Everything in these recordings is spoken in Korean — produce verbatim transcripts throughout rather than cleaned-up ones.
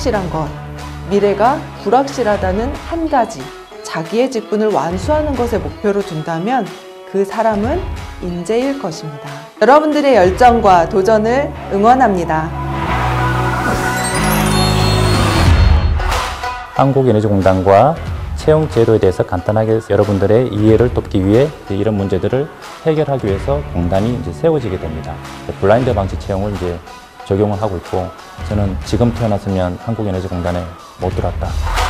확실한 것, 미래가 불확실하다는 한 가지, 자기의 직분을 완수하는 것에 목표로 둔다면 그 사람은 인재일 것입니다. 여러분들의 열정과 도전을 응원합니다. 한국에너지공단과 채용 제도에 대해서 간단하게 여러분들의 이해를 돕기 위해 이런 문제들을 해결하기 위해서 공단이 이제 세워지게 됩니다. 블라인드 방지 채용을 이제 적용을 하고 있고, 저는 지금 태어났으면 한국에너지공단에 못 들어왔다.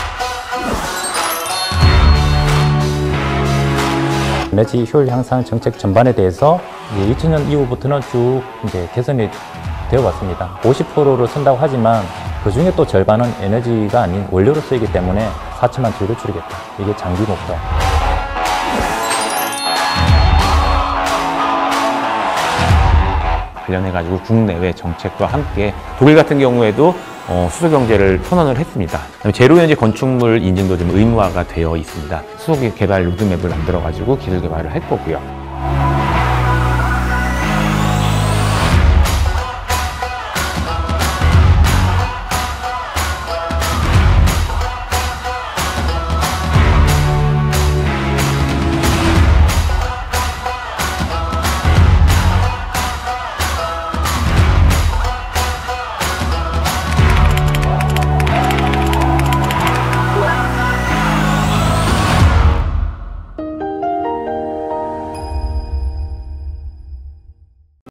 에너지 효율 향상 정책 전반에 대해서 이천 년 이후부터는 쭉 이제 개선이 되어 왔습니다. 오십 퍼센트를 쓴다고 하지만 그 중에 또 절반은 에너지가 아닌 원료로 쓰이기 때문에 사천만 킬로를 줄이겠다. 이게 장기 목표. 관련해가지고 국내외 정책과 함께 독일 같은 경우에도 어, 수소 경제를 선언을 했습니다. 제로에너지 건축물 인증도 좀 의무화가 되어 있습니다. 수소 개발 로드맵을 만들어가지고 기술 개발을 할 거고요.